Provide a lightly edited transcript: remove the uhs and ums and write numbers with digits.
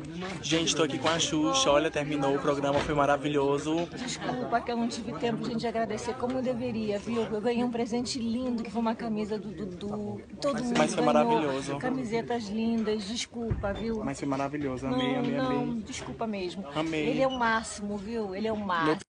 Gente, tô aqui com a Xuxa, olha, terminou o programa, foi maravilhoso. Desculpa que eu não tive tempo de agradecer como eu deveria, viu? Eu ganhei um presente lindo, que foi uma camisa do Dudu. Todo mundo Mas foi ganhou maravilhoso. camisetas lindas, desculpa, viu? Mas foi maravilhoso, amei, amei, amei. Desculpa mesmo. Amei. Ele é o máximo, viu? Ele é o máximo.